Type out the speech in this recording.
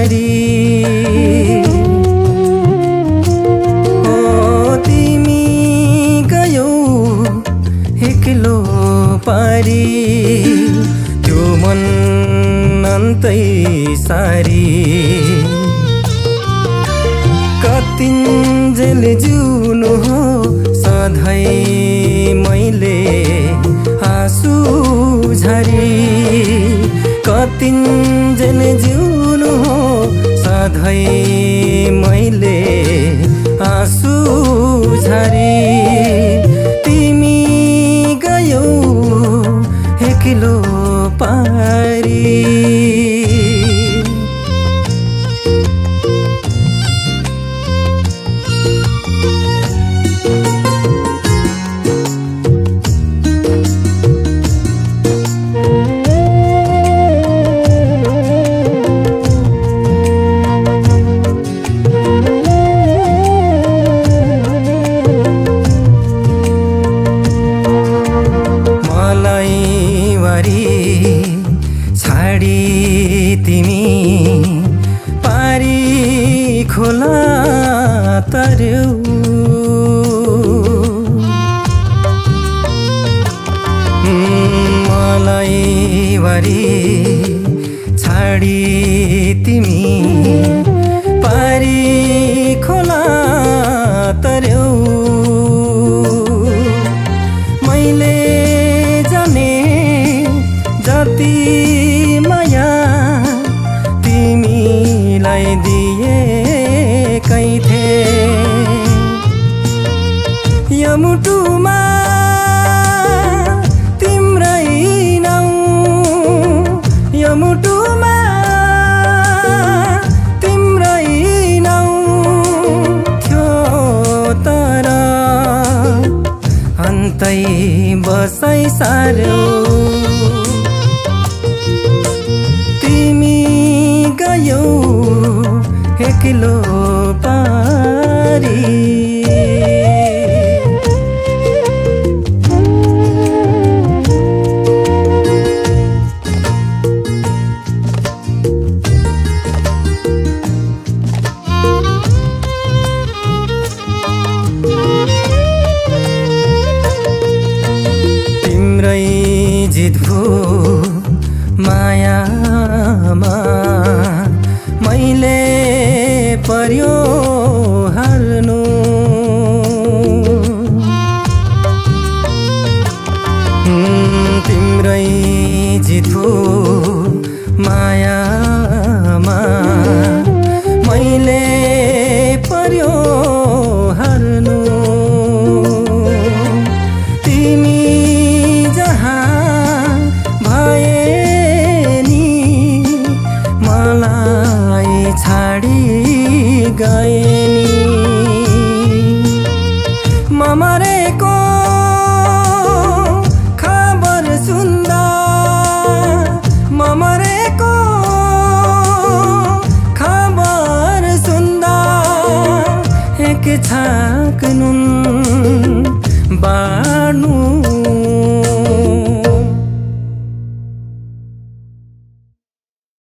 पारी ओ तिमी गयौ एक्लो पारी त्यो मन अन्तै सारी कतिन्जेल जिउनु हो सधैँ मैले आँसु झरी कतिन्जेल जिउनु हो सधैँ मैले आँसु झरी तिमी गयौ एक्लो पारी छाडी तिमी पारी खोला तर्यौ मलाई वारी छाडी तिमी पारी खोला तर्यौ मैले जाने जति माया तिमीलाई दिएकै थिए यो मुटुमा तिम्रै नाउँ यो मुटुमा तिम्रै नाउँ थियो तर अन्तै बसाइ सार्यौ गयौ एक्लो पारी तिम्रै जित भो मायामा मैले पर्यो हाल्नु तिम्रै जित हो मायामा मैले पर्यो हाल्नु तिमी जहाँ भए नि मलाई छाडी गए नि म मरेको खबर सुन्दा म मरेको खबर सुन्दा एक छाक नुन